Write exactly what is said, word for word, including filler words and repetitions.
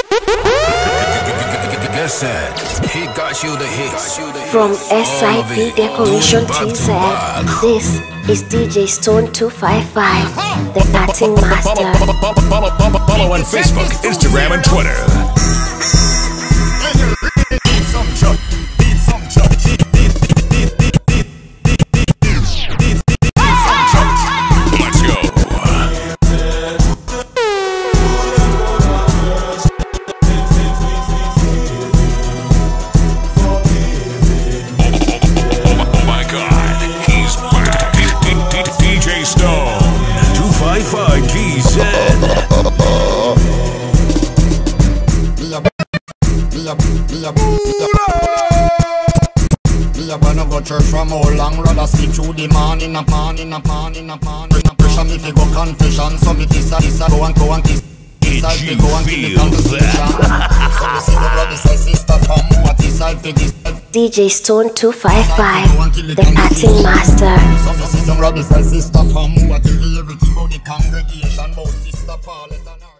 He got you the hits. From S I P Decoration T Z, this is D J Stone two fifty-five, the acting master. Follow on Facebook, Instagram, and Twitter. Church from all long, rather sleep through the morning, a morning, a morning, a morning. Pressure me fi go confession, so me this a this a go and go and kiss. This side fi go and kill the conversation. So me see the brother say sister come, what is side fi this? D J Stone two fifty-five, the acting master. So me see the brother say sister come, what is everything about the congregation, about sister Paulette and her.